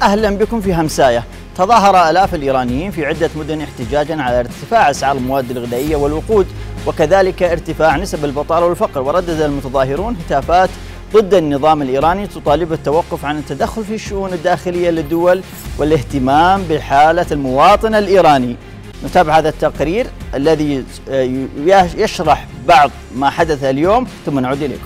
أهلا بكم في همساية. تظاهر آلاف الإيرانيين في عدة مدن احتجاجا على ارتفاع أسعار المواد الغذائية والوقود وكذلك ارتفاع نسب البطالة والفقر، وردد المتظاهرون هتافات ضد النظام الإيراني تطالب بالتوقف عن التدخل في الشؤون الداخلية للدول والاهتمام بحالة المواطن الإيراني. نتابع هذا التقرير الذي يشرح بعض ما حدث اليوم ثم نعود إليكم.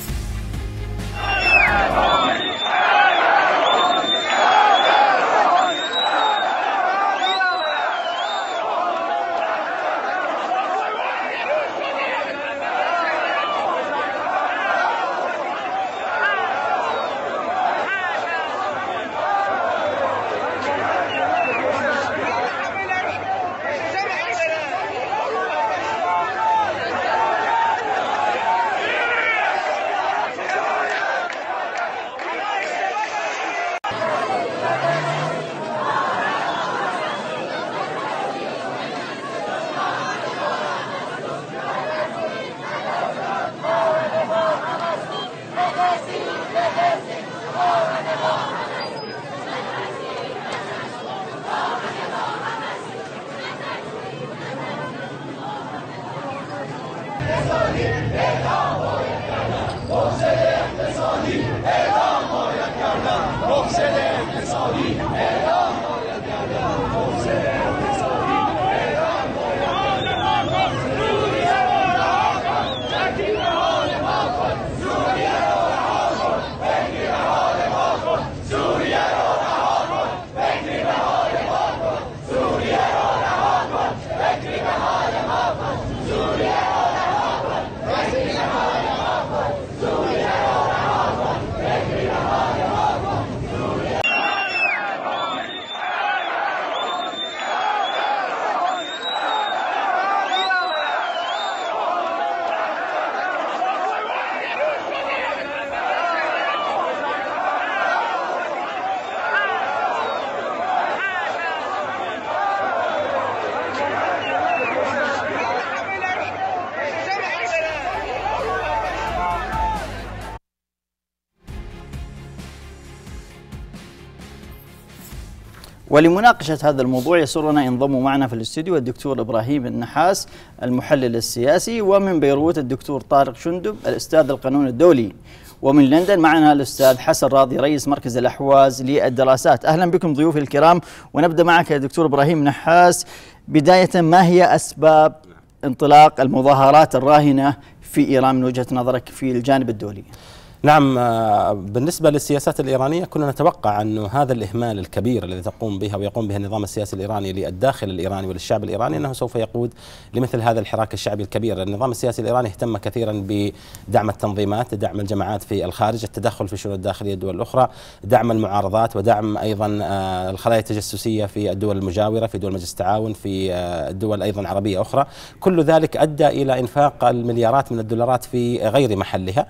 ولمناقشة هذا الموضوع يسرنا ينضم معنا في الاستوديو الدكتور إبراهيم النحاس المحلل السياسي، ومن بيروت الدكتور طارق شندب الأستاذ القانون الدولي، ومن لندن معنا الأستاذ حسن راضي رئيس مركز الأحواز للدراسات. أهلا بكم ضيوفي الكرام، ونبدأ معك يا دكتور إبراهيم نحاس. بداية، ما هي أسباب انطلاق المظاهرات الراهنة في إيران من وجهة نظرك في الجانب الدولي؟ نعم، بالنسبة للسياسات الإيرانية كنا نتوقع أن هذا الإهمال الكبير الذي تقوم به ويقوم به النظام السياسي الإيراني للداخل الإيراني وللشعب الإيراني أنه سوف يقود لمثل هذا الحراك الشعبي الكبير. النظام السياسي الإيراني اهتم كثيرا بدعم التنظيمات، دعم الجماعات في الخارج، التدخل في الشؤون الداخلية الدول الأخرى، دعم المعارضات، ودعم أيضا الخلايا التجسسية في الدول المجاورة، في دول مجلس التعاون، في الدول أيضا عربية أخرى. كل ذلك أدى إلى إنفاق المليارات من الدولارات في غير محلها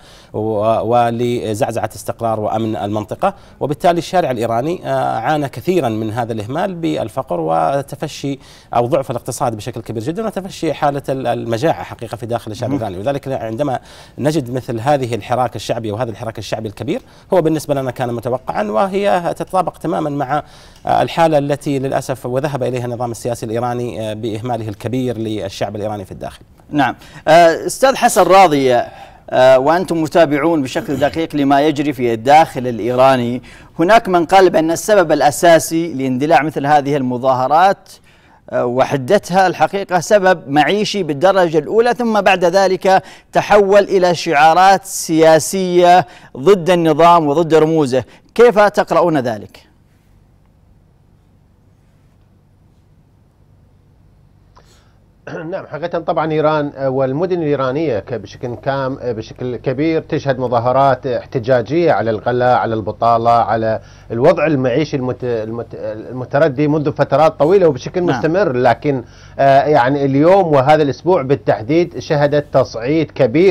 ولزعزعة استقرار وأمن المنطقة، وبالتالي الشارع الإيراني عانى كثيرا من هذا الإهمال بالفقر وتفشي أو ضعف الاقتصاد بشكل كبير جدا وتفشي حالة المجاعة حقيقة في داخل الشعب الإيراني. وذلك عندما نجد مثل هذه الحراك الشعبي وهذا الحراك الشعبي الكبير هو بالنسبة لنا كان متوقعا، وهي تتطابق تماما مع الحالة التي للأسف وذهب إليها النظام السياسي الإيراني بإهماله الكبير للشعب الإيراني في الداخل. نعم، أستاذ حسن راضي، وأنتم متابعون بشكل دقيق لما يجري في الداخل الإيراني، هناك من قال بأن السبب الأساسي لاندلاع مثل هذه المظاهرات وحدتها الحقيقة سبب معيشي بالدرجة الأولى، ثم بعد ذلك تحول إلى شعارات سياسية ضد النظام وضد رموزه. كيف تقرؤون ذلك؟ نعم، حقيقة طبعا إيران والمدن الإيرانية بشكل كبير تشهد مظاهرات احتجاجية على الغلاء، على البطالة، على الوضع المعيشي المتردي منذ فترات طويلة وبشكل مستمر. لكن يعني اليوم وهذا الأسبوع بالتحديد شهدت تصعيد كبير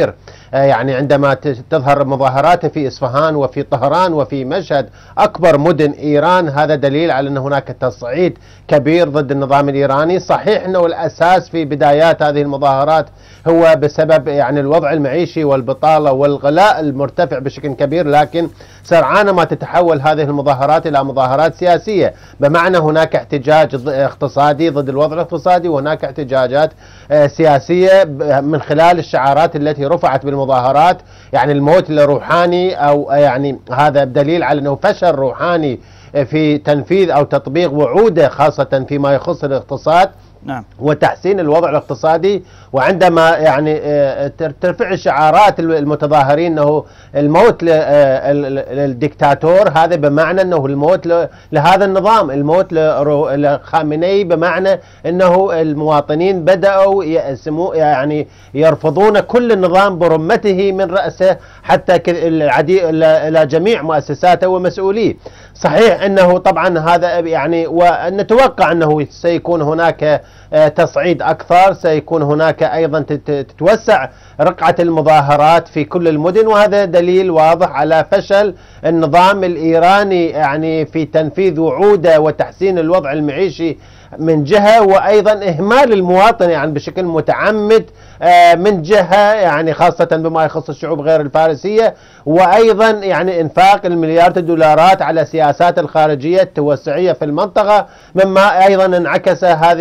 يعني عندما تظهر مظاهرات في إصفهان وفي طهران وفي مشهد أكبر مدن إيران، هذا دليل على أن هناك تصعيد كبير ضد النظام الإيراني. صحيح أنه الأساس في بدايات هذه المظاهرات هو بسبب يعني الوضع المعيشي والبطالة والغلاء المرتفع بشكل كبير، لكن سرعان ما تتحول هذه المظاهرات إلى مظاهرات سياسية، بمعنى هناك احتجاج اقتصادي ضد الوضع الاقتصادي، وهناك احتجاجات سياسية من خلال الشعارات التي رفعت بالمظاهرات، يعني الموت لروحاني، أو يعني هذا دليل على أنه فشل روحاني في تنفيذ أو تطبيق وعوده، خاصة فيما يخص الاقتصاد نعم. وتحسين الوضع الاقتصادي. وعندما يعني ترفع شعارات المتظاهرين انه الموت للدكتاتور، هذا بمعنى انه الموت لهذا النظام، الموت لخامنئي، بمعنى انه المواطنين بدأوا يعني يرفضون كل النظام برمته من رأسه حتى الى جميع مؤسساته ومسؤوليه. صحيح انه طبعا هذا يعني، ونتوقع انه سيكون هناك تصعيد أكثر، سيكون هناك أيضا تتوسع رقعة المظاهرات في كل المدن، وهذا دليل واضح على فشل النظام الإيراني يعني في تنفيذ وعوده وتحسين الوضع المعيشي من جهة، وأيضا إهمال المواطن يعني بشكل متعمد من جهة، يعني خاصة بما يخص الشعوب غير الفارسية، وأيضا يعني إنفاق المليارات الدولارات على سياسات الخارجية التوسعية في المنطقة، مما أيضا انعكس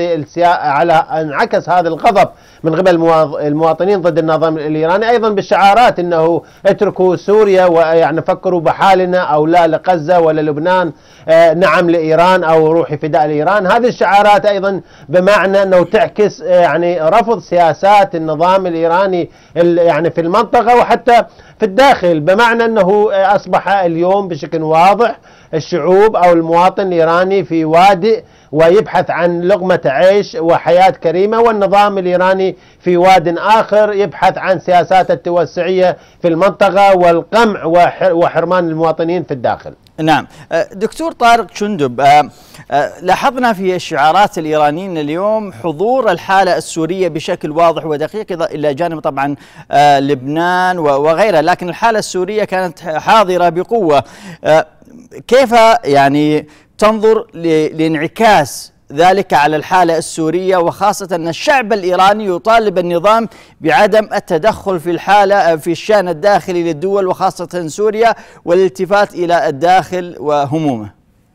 هذا الغضب من قبل المواطنين ضد النظام الإيراني، أيضا بالشعارات أنه اتركوا سوريا ويعني فكروا بحالنا، أو لا لغزة ولا لبنان، نعم لإيران، أو روحي فداء لإيران. هذه الشعارات أيضا بمعنى أنه تعكس يعني رفض سياسات النظام الإيراني يعني في المنطقة وحتى في الداخل، بمعنى أنه أصبح اليوم بشكل واضح الشعوب أو المواطن الإيراني في وادئ ويبحث عن لقمة عيش وحياة كريمة، والنظام الإيراني في واد آخر يبحث عن سياسات التوسعية في المنطقة والقمع وحرمان المواطنين في الداخل. نعم. دكتور طارق شندب، لاحظنا في الشعارات الإيرانيين اليوم حضور الحالة السورية بشكل واضح ودقيق، إلى جانب طبعا لبنان وغيرها، لكن الحالة السورية كانت حاضرة بقوة. كيف يعني تنظر لانعكاس ذلك على الحالة السورية، وخاصة أن الشعب الإيراني يطالب النظام بعدم التدخل في الحالة في الشأن الداخلي للدول وخاصة سوريا، والالتفات إلى الداخل وهمومه؟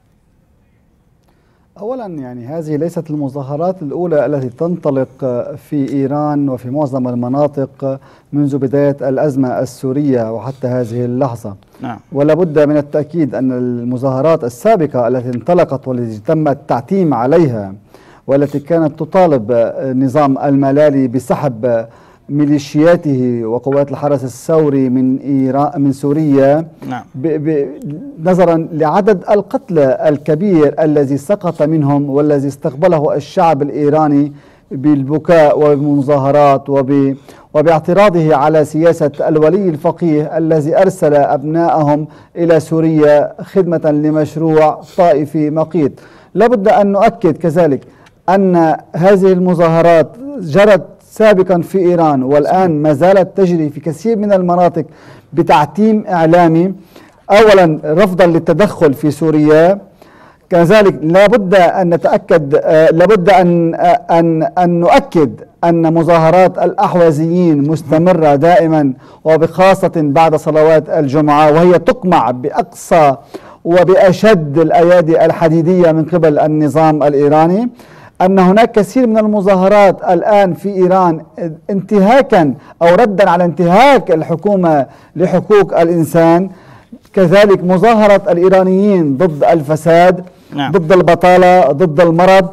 أولا يعني هذه ليست المظاهرات الأولى التي تنطلق في إيران وفي معظم المناطق منذ بداية الأزمة السورية وحتى هذه اللحظة. نعم. ولا بد من التأكيد أن المظاهرات السابقة التي انطلقت والتي تم التعتيم عليها والتي كانت تطالب نظام الملالي بسحب ميليشياته وقوات الحرس الثوري من سوريا، نعم. نظرا لعدد القتلى الكبير الذي سقط منهم والذي استقبله الشعب الإيراني بالبكاء وبالمظاهرات وباعتراضه على سياسة الولي الفقيه الذي أرسل أبنائهم إلى سوريا خدمة لمشروع طائفي مقيت. لابد أن نؤكد كذلك أن هذه المظاهرات جرت سابقا في إيران والآن ما زالت تجري في كثير من المناطق بتعتيم إعلامي، أولا رفضا للتدخل في سوريا. كذلك لابد أن نتأكد، لابد أن نؤكد أن مظاهرات الأحوازيين مستمرة دائما وبخاصة بعد صلوات الجمعة، وهي تقمع بأقصى وبأشد الأيادي الحديدية من قبل النظام الإيراني. أن هناك كثير من المظاهرات الآن في إيران انتهاكا أو ردا على انتهاك الحكومة لحقوق الإنسان. كذلك مظاهرة الإيرانيين ضد الفساد، نعم. ضد البطالة، ضد المرض.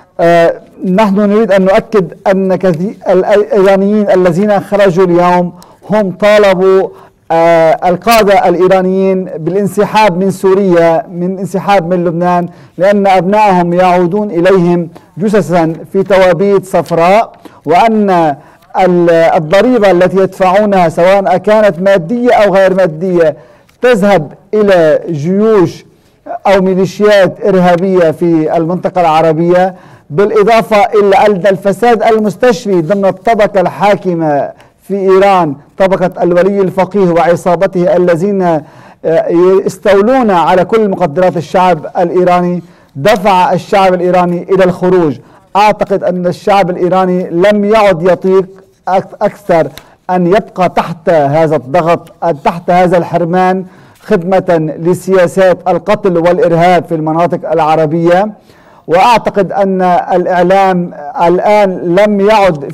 نحن نريد أن نؤكد أن الإيرانيين الذين خرجوا اليوم هم طالبوا القادة الإيرانيين بالانسحاب من سوريا، من انسحاب من لبنان، لأن أبنائهم يعودون إليهم جثثا في توابيت صفراء، وأن الضريبة التي يدفعونها سواء كانت مادية أو غير مادية تذهب إلى جيوش أو ميليشيات إرهابية في المنطقة العربية، بالإضافة إلى أن الفساد المستشري ضمن الطبقة الحاكمة في إيران طبقة الولي الفقيه وعصابته الذين يستولون على كل مقدرات الشعب الإيراني دفع الشعب الإيراني إلى الخروج. أعتقد أن الشعب الإيراني لم يعد يطيق أكثر أن يبقى تحت هذا الضغط، تحت هذا الحرمان، خدمة لسياسات القتل والإرهاب في المناطق العربية. وأعتقد أن الإعلام الآن لم يعد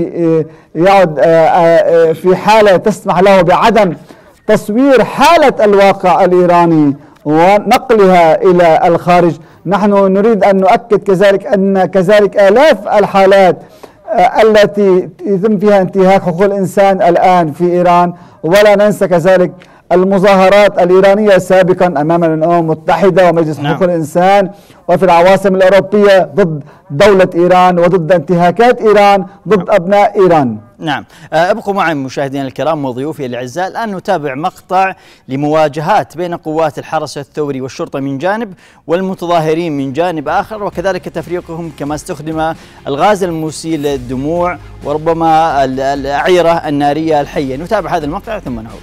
في حالة تسمح له بعدم تصوير حالة الواقع الإيراني ونقلها إلى الخارج. نحن نريد أن نؤكد كذلك أن كذلك آلاف الحالات التي يتم فيها انتهاك حقوق الإنسان الآن في إيران، ولا ننسى كذلك المظاهرات الإيرانية سابقا أمام الأمم المتحدة ومجلس حقوق الإنسان وفي العواصم الأوروبية ضد دولة إيران وضد انتهاكات إيران ضد أبناء إيران. نعم، ابقوا معي مشاهدينا الكرام وضيوفي الأعزاء. الآن نتابع مقطع لمواجهات بين قوات الحرس الثوري والشرطة من جانب والمتظاهرين من جانب آخر، وكذلك تفريقهم كما استخدم الغاز المسيل للدموع وربما الأعيرة النارية الحية. نتابع هذا المقطع ثم نعود.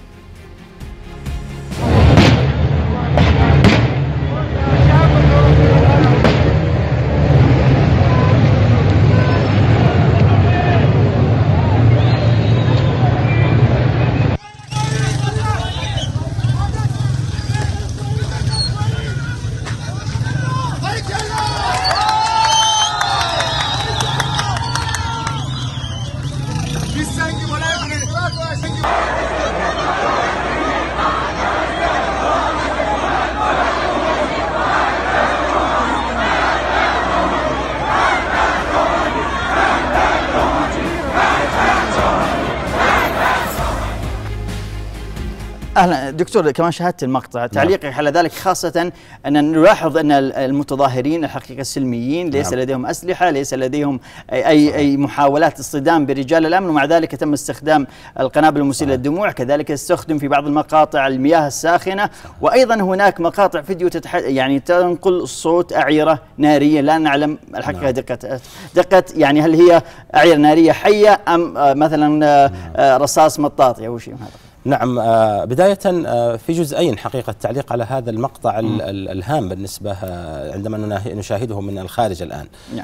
أهلا دكتور، كمان شاهدت المقطع، تعليقك على ذلك خاصة أن نلاحظ أن المتظاهرين الحقيقة سلميين، ليس لديهم أسلحة، ليس لديهم أي محاولات اصطدام برجال الأمن، ومع ذلك تم استخدام القنابل المسيلة للدموع، كذلك استخدم في بعض المقاطع المياه الساخنة، وأيضا هناك مقاطع فيديو يعني تنقل صوت أعيرة نارية لا نعلم الحقيقة دقة يعني هل هي أعيرة نارية حية أم مثلا رصاص مطاطي أو شيء من هذا. نعم، بداية في جزئين حقيقة التعليق على هذا المقطع الهام بالنسبة عندما نشاهده من الخارج الآن.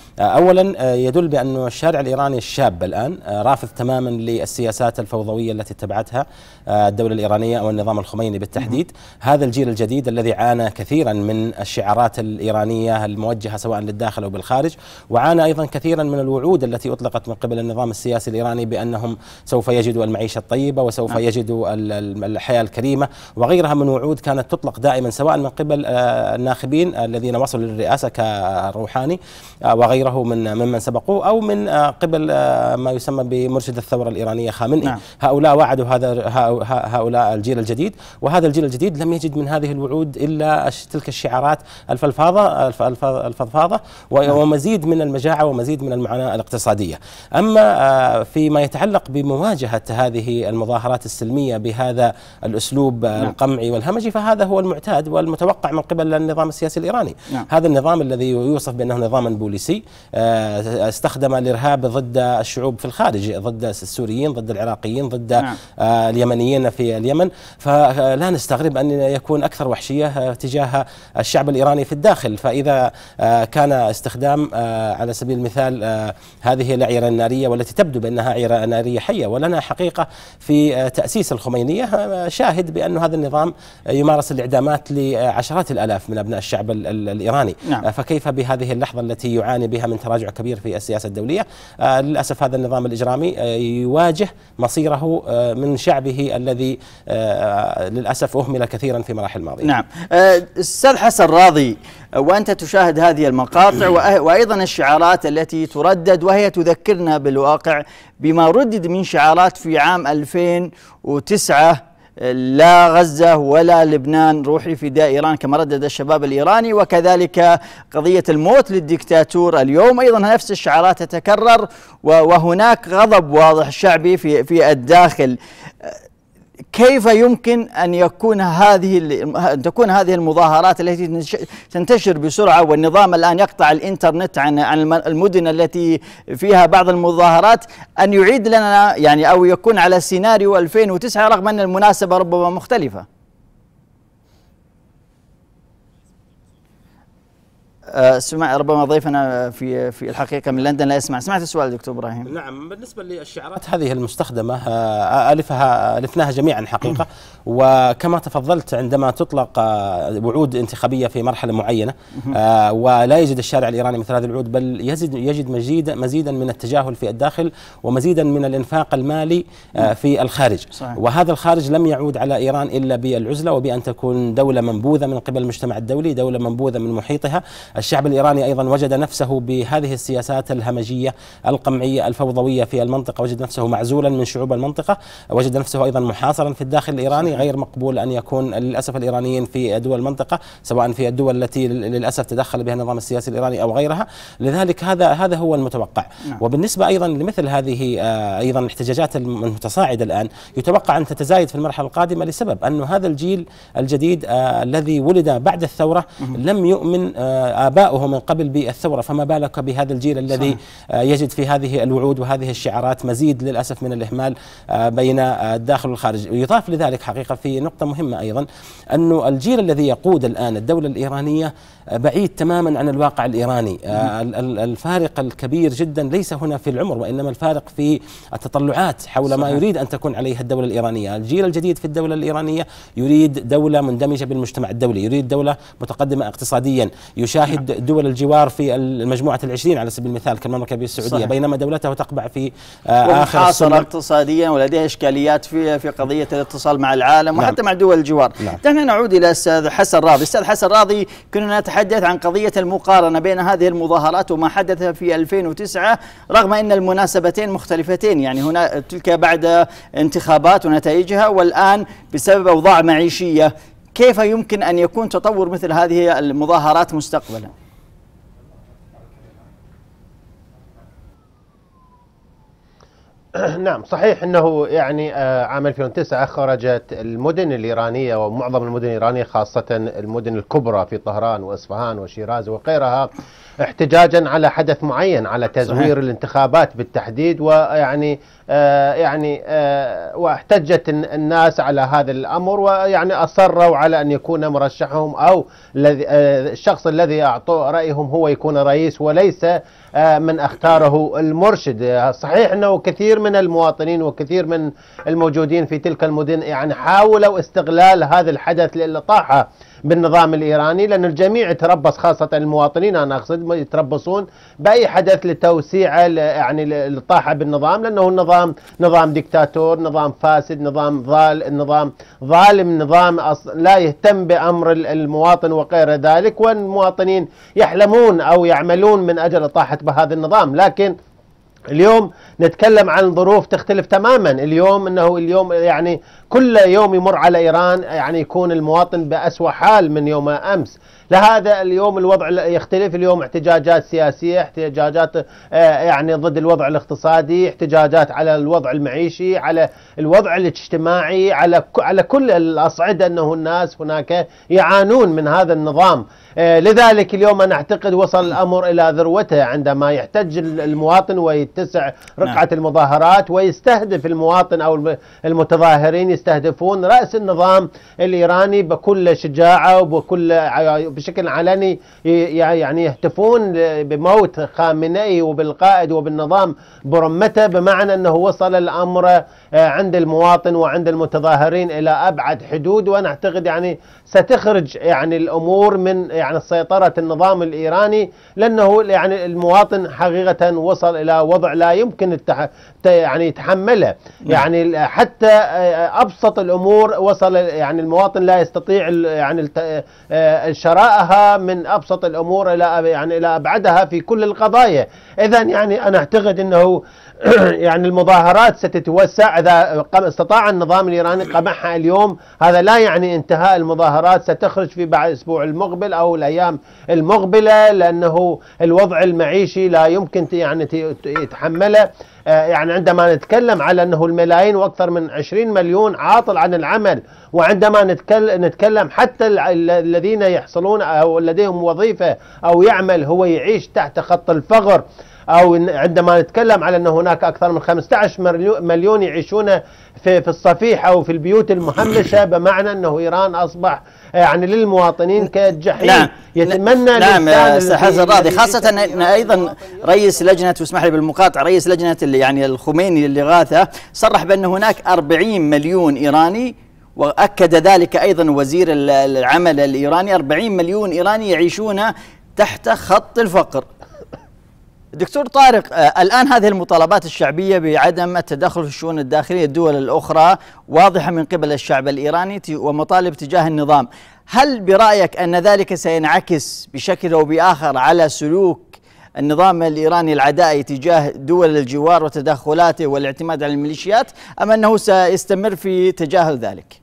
أولا يدل بأن الشارع الإيراني الشاب الآن رافض تماما للسياسات الفوضوية التي اتبعتها الدولة الإيرانية أو النظام الخميني بالتحديد. هذا الجيل الجديد الذي عانى كثيرا من الشعارات الإيرانية الموجهة سواء للداخل أو بالخارج، وعانى أيضا كثيرا من الوعود التي أطلقت من قبل النظام السياسي الإيراني بأنهم سوف يجدوا المعيشة الطيبة وسوف يجدوا الحياة الكريمة وغيرها من وعود كانت تطلق دائما سواء من قبل الناخبين الذين وصلوا للرئاسة كروحاني وغيره ممن سبقوه أو من قبل ما يسمى بمرشد الثورة الإيرانية خامنئي. هؤلاء وعدوا هؤلاء الجيل الجديد، وهذا الجيل الجديد لم يجد من هذه الوعود إلا تلك الشعارات الفضفاضة ومزيد من المجاعة ومزيد من المعاناة الاقتصادية. أما فيما يتعلق بمواجهة هذه المظاهرات السلمية بهذا الأسلوب القمعي والهمجي فهذا هو المعتاد والمتوقع من قبل النظام السياسي الإيراني. هذا النظام الذي يوصف بأنه نظاما بوليسي استخدم الإرهاب ضد الشعوب في الخارج، ضد السوريين، ضد العراقيين، ضد اليمنيين في اليمن، فلا نستغرب أن يكون أكثر وحشية تجاه الشعب الإيراني في الداخل. فإذا كان استخدام على سبيل المثال هذه الأعيرة النارية والتي تبدو بأنها أعيرة نارية حية، ولنا حقيقة في تأسيس الخمينية شاهد بأن هذا النظام يمارس الإعدامات لعشرات الآلاف من أبناء الشعب الإيراني. فكيف بهذه اللحظة التي يعاني بها من تراجع كبير في السياسة الدولية؟ للأسف هذا النظام الإجرامي يواجه مصيره من شعبه الذي للأسف أهمل كثيرا في مراحل الماضية. نعم، أستاذ حسن راضي، وأنت تشاهد هذه المقاطع وأيضا الشعارات التي تردد وهي تذكرنا بالواقع بما ردد من شعارات في عام 2009: لا غزة ولا لبنان، روحي فداء إيران، كما ردد الشباب الإيراني، وكذلك قضية الموت للدكتاتور. اليوم أيضا نفس الشعارات تتكرر وهناك غضب واضح شعبي في الداخل. كيف يمكن أن تكون هذه المظاهرات التي تنتشر بسرعة، والنظام الآن يقطع الإنترنت عن المدن التي فيها بعض المظاهرات، أن يعيد لنا يعني أو يكون على سيناريو 2009 رغم أن المناسبة ربما مختلفة؟ ربما ضيفنا في الحقيقة من لندن لا يسمع. سمعت السؤال دكتور إبراهيم؟ نعم، بالنسبة للشعارات هذه المستخدمة ألفناها جميعا حقيقة، وكما تفضلت عندما تطلق وعود انتخابية في مرحلة معينة ولا يجد الشارع الإيراني مثل هذه الوعود، بل يجد مزيدا من التجاهل في الداخل ومزيدا من الإنفاق المالي في الخارج. صحيح. وهذا الخارج لم يعود على إيران إلا بالعزلة وبأن تكون دولة منبوذة من قبل المجتمع الدولي، دولة منبوذة من محيطها. الشعب الإيراني أيضا وجد نفسه بهذه السياسات الهمجية القمعية الفوضوية في المنطقة، وجد نفسه معزولا من شعوب المنطقة، وجد نفسه أيضا محاصرا في الداخل الإيراني. غير مقبول أن يكون للأسف الإيرانيين في دول المنطقة، سواء في الدول التي للأسف تدخل بها النظام السياسي الإيراني أو غيرها. لذلك هذا هو المتوقع. وبالنسبة أيضا لمثل هذه أيضا الاحتجاجات المتصاعدة الآن، يتوقع أن تتزايد في المرحلة القادمة لسبب أنه هذا الجيل الجديد الذي ولد بعد الثورة لم يؤمن آباؤه من قبل بالثورة، فما بالك بهذا الجيل الذي يجد في هذه الوعود وهذه الشعارات مزيد للأسف من الإهمال بين الداخل والخارج. ويضاف لذلك حقيقة في نقطة مهمة أيضا، أنه الجيل الذي يقود الآن الدولة الإيرانية بعيد تماما عن الواقع الإيراني. الفارق الكبير جدا ليس هنا في العمر، وإنما الفارق في التطلعات حول ما يريد أن تكون عليه الدولة الإيرانية. الجيل الجديد في الدولة الإيرانية يريد دولة مندمجة بالمجتمع الدولي، يريد دولة متقدمة اقتصاديا، يشاهد دول الجوار في المجموعة العشرين على سبيل المثال كالمملكة العربية السعودية، بينما دولته تقبع في آخر السلم اقتصاديا ولديها إشكاليات في قضية الاتصال مع العالم وحتى مع دول الجوار. دعنا نعود إلى الأستاذ حسن راضي. أستاذ حسن راضي، كنا نتحدث عن قضية المقارنة بين هذه المظاهرات وما حدث في 2009 رغم أن المناسبتين مختلفتين، يعني هنا تلك بعد انتخابات ونتائجها والآن بسبب أوضاع معيشية. كيف يمكن أن يكون تطور مثل هذه المظاهرات مستقبلا؟ نعم صحيح أنه يعني عام 2009 خرجت المدن الإيرانية ومعظم المدن الإيرانية خاصة المدن الكبرى في طهران وإصفهان وشيراز وغيرها احتجاجا على حدث معين، على تزوير الانتخابات بالتحديد، ويعني واحتجت الناس على هذا الأمر، ويعني أصروا على أن يكون مرشحهم أو الشخص الذي أعطوا رأيهم هو يكون رئيس وليس من اختاره المرشد. صحيح أنه كثير من المواطنين وكثير من الموجودين في تلك المدن يعني حاولوا استغلال هذا الحدث للإطاحة بالنظام الإيراني، لأن الجميع يتربص، خاصة المواطنين أنا أقصد، يتربصون بأي حدث لتوسيع يعني الإطاحة بالنظام، لأنه النظام نظام ديكتاتور، نظام فاسد، نظام ظالم، نظام لا يهتم بأمر المواطن وغير ذلك، والمواطنين يحلمون أو يعملون من أجل إطاحة بهذا النظام. لكن اليوم نتكلم عن ظروف تختلف تماما. اليوم يعني كل يوم يمر على إيران يعني يكون المواطن بأسوأ حال من يوم أمس. لهذا اليوم الوضع يختلف. اليوم احتجاجات سياسية، احتجاجات يعني ضد الوضع الاقتصادي، احتجاجات على الوضع المعيشي، على الوضع الاجتماعي، على كل الأصعدة، أنه الناس هناك يعانون من هذا النظام. لذلك اليوم أنا أعتقد وصل الأمر إلى ذروته عندما يحتج المواطن ويتسع رقعة المظاهرات ويستهدف المواطن أو المتظاهرين، يستهدفون رأس النظام الإيراني بكل شجاعة بشكل علني، يعني يهتفون بموت خامنئي وبالقائد وبالنظام برمته، بمعنى أنه وصل الأمر عند المواطن وعند المتظاهرين إلى أبعد حدود. وأنا أعتقد يعني ستخرج يعني الأمور من يعني سيطرة النظام الإيراني، لأنه يعني المواطن حقيقة وصل إلى وضع لا يمكن يعني يتحمله. يعني حتى أبسط الأمور وصل يعني المواطن لا يستطيع يعني شرائها من أبسط الأمور إلى أبعدها في كل القضايا. إذن يعني أنا أعتقد أنه يعني المظاهرات ستتوسع إذا استطاع النظام الإيراني قمعها اليوم. هذا لا يعني انتهاء المظاهرات، ستخرج في بعد الأسبوع المقبل أو الأيام المقبلة، لأنه الوضع المعيشي لا يمكن يعني يتحمله. يعني عندما نتكلم على أنه الملايين وأكثر من 20 مليون عاطل عن العمل، وعندما نتكلم حتى الذين يحصلون أو لديهم وظيفة أو يعمل هو يعيش تحت خط الفقر، أو عندما نتكلم على أن هناك أكثر من 15 مليون يعيشون في الصفيح أو في البيوت المهمشة، بمعنى أنه إيران أصبح يعني للمواطنين كالجحيم. نعم. يتمنى نعم أستاذ حسن راضي، خاصة أن أيضا رئيس لجنة، واسمح لي بالمقاطعة، رئيس لجنة يعني الخميني للإغاثة صرح بأن هناك 40 مليون إيراني، وأكد ذلك أيضا وزير العمل الإيراني، 40 مليون إيراني يعيشون تحت خط الفقر. دكتور طارق، الآن هذه المطالبات الشعبية بعدم التدخل في الشؤون الداخلية الدول الأخرى واضحة من قبل الشعب الإيراني ومطالب تجاه النظام، هل برأيك أن ذلك سينعكس بشكل أو بآخر على سلوك النظام الإيراني العدائي تجاه دول الجوار وتدخلاته والاعتماد على الميليشيات، أم أنه سيستمر في تجاهل ذلك؟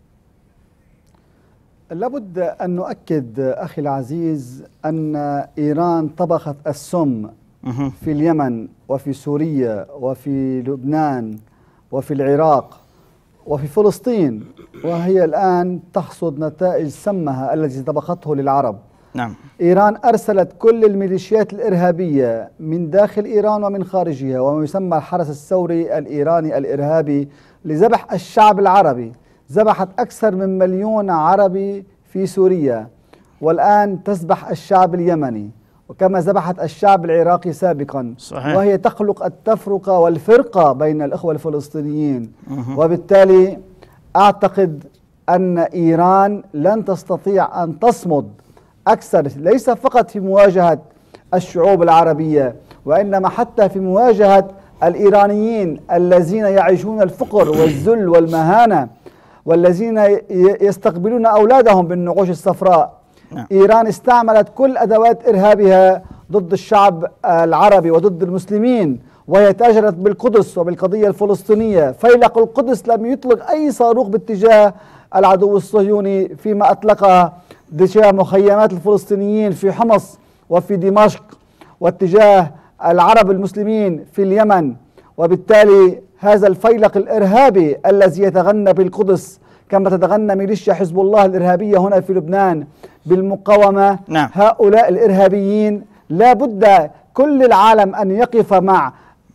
لابد أن نؤكد أخي العزيز أن إيران طبخت السم في اليمن وفي سوريا وفي لبنان وفي العراق وفي فلسطين، وهي الآن تحصد نتائج سمها التي طبخته للعرب. نعم. إيران أرسلت كل الميليشيات الإرهابية من داخل إيران ومن خارجها، وما يسمى الحرس الثوري الإيراني الإرهابي، لذبح الشعب العربي. ذبحت أكثر من 1 مليون عربي في سوريا، والآن تذبح الشعب اليمني، وكما ذبحت الشعب العراقي سابقا. صحيح. وهي تخلق التفرقة والفرقة بين الإخوة الفلسطينيين. وبالتالي أعتقد أن إيران لن تستطيع أن تصمد أكثر، ليس فقط في مواجهة الشعوب العربية، وإنما حتى في مواجهة الإيرانيين الذين يعيشون الفقر والذل والمهانة، والذين يستقبلون أولادهم بالنعوش الصفراء. نعم. إيران استعملت كل أدوات إرهابها ضد الشعب العربي وضد المسلمين، وهي تاجرت بالقدس وبالقضية الفلسطينية. فيلق القدس لم يطلق أي صاروخ باتجاه العدو الصهيوني، فيما أطلقها تجاه مخيمات الفلسطينيين في حمص وفي دمشق، واتجاه العرب المسلمين في اليمن. وبالتالي هذا الفيلق الإرهابي الذي يتغنى بالقدس كما تتغنى ميليشيا حزب الله الإرهابية هنا في لبنان بالمقاومة. نعم. هؤلاء الإرهابيين لا بد كل العالم أن يقف مع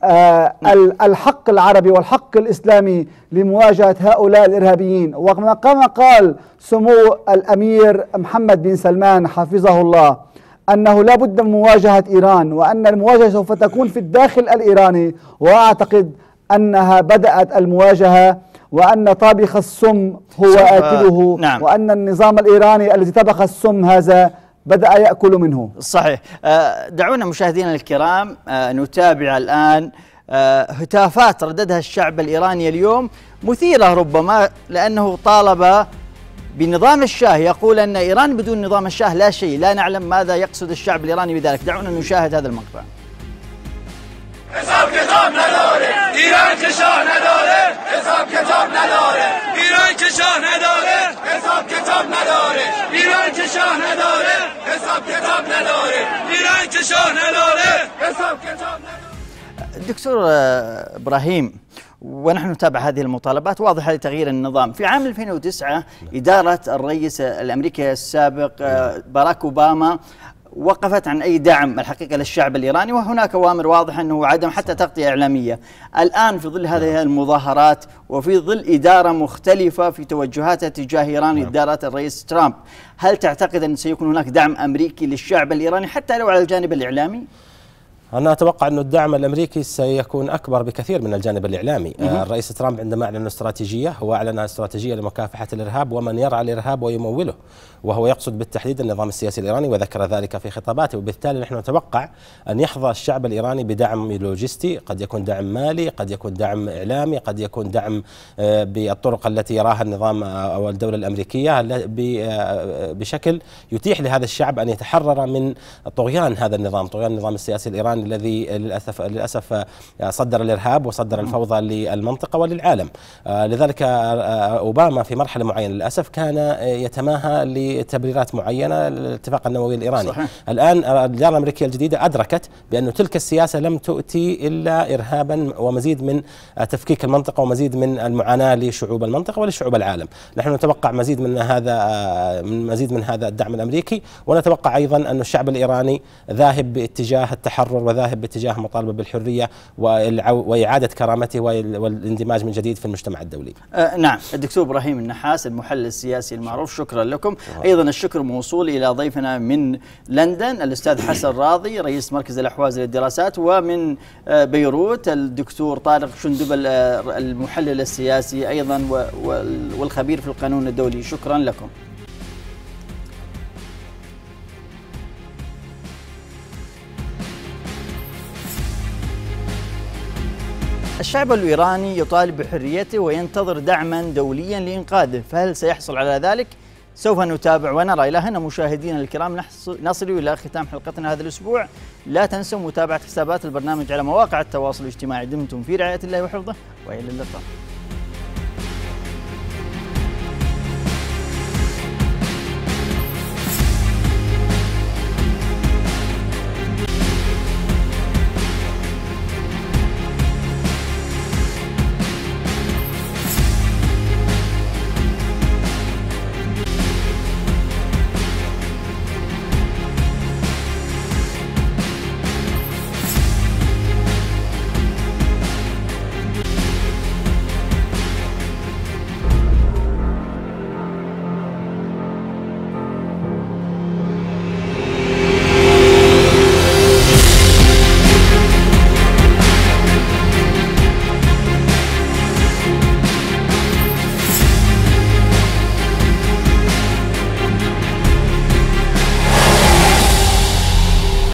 الحق العربي والحق الإسلامي لمواجهة هؤلاء الإرهابيين. وكما قال سمو الأمير محمد بن سلمان حفظه الله أنه لا بد من مواجهة إيران، وأن المواجهة سوف تكون في الداخل الإيراني، وأعتقد أنها بدأت المواجهة، وأن طابخ السم هو آكله. نعم. وأن النظام الإيراني الذي طبخ السم هذا بدأ يأكل منه. صحيح. دعونا مشاهدينا الكرام نتابع الآن هتافات رددها الشعب الإيراني اليوم، مثيرة ربما، لأنه طالب بنظام الشاه، يقول أن إيران بدون نظام الشاه لا شيء. لا نعلم ماذا يقصد الشعب الإيراني بذلك. دعونا نشاهد هذا المقطع. حساب كتاب نداره ایران که شاه نداره حساب کتاب نداره ایران که شاه نداره حساب کتاب نداره ایران که شاه نداره حساب کتاب نداره ایران که شاه نداره حساب کتاب نداره. دكتور إبراهيم، ونحن نتابع هذه المطالبات واضحة لتغيير النظام. في عام 2009 إدارة الرئيس الأمريكي السابق باراك أوباما وقفت عن أي دعم الحقيقة للشعب الإيراني، وهناك أوامر واضحة أنه عدم حتى تغطية إعلامية. الآن في ظل هذه المظاهرات وفي ظل إدارة مختلفة في توجهاتها تجاه إيران، إدارة الرئيس ترامب، هل تعتقد أن سيكون هناك دعم أمريكي للشعب الإيراني حتى لو على الجانب الإعلامي؟ أنا أتوقع أن الدعم الأمريكي سيكون أكبر بكثير من الجانب الإعلامي. الرئيس ترامب عندما أعلن استراتيجية، هو أعلن استراتيجية لمكافحة الإرهاب ومن يرعى الإرهاب ويموله، وهو يقصد بالتحديد النظام السياسي الإيراني، وذكر ذلك في خطاباته. وبالتالي نحن نتوقع أن يحظى الشعب الإيراني بدعم لوجستي، قد يكون دعم مالي، قد يكون دعم إعلامي، قد يكون دعم بالطرق التي يراها النظام أو الدولة الأمريكية بشكل يتيح لهذا الشعب أن يتحرر من طغيان هذا النظام، طغيان النظام السياسي الإيراني الإيراني الذي للأسف صدر الإرهاب وصدر الفوضى للمنطقة وللعالم. لذلك أوباما في مرحلة معينة للأسف كان يتماهى لتبريرات معينة الاتفاق النووي الإيراني. صحيح. الآن الإدارة الأمريكية الجديدة أدركت بأن تلك السياسة لم تؤتي إلا إرهابا ومزيد من تفكيك المنطقة ومزيد من المعاناة لشعوب المنطقة ولشعوب العالم. نحن نتوقع مزيد من هذا الدعم الأمريكي، ونتوقع أيضا أن الشعب الإيراني ذاهب باتجاه التحرر وذاهب باتجاه مطالبة بالحرية وإعادة كرامته والاندماج من جديد في المجتمع الدولي. نعم، الدكتور إبراهيم النحاس المحلل السياسي المعروف، شكرا لكم. أيضا الشكر موصول إلى ضيفنا من لندن الأستاذ حسن راضي رئيس مركز الأحواز للدراسات، ومن بيروت الدكتور طارق شندبل المحلل السياسي أيضا والخبير في القانون الدولي. شكرا لكم. الشعب الإيراني يطالب بحريته وينتظر دعما دوليا لإنقاذه، فهل سيحصل على ذلك؟ سوف نتابع ونرى. إلى هنا مشاهدينا الكرام نصل إلى ختام حلقتنا هذا الأسبوع. لا تنسوا متابعة حسابات البرنامج على مواقع التواصل الاجتماعي. دمتم في رعاية الله وحفظه، وإلى اللقاء.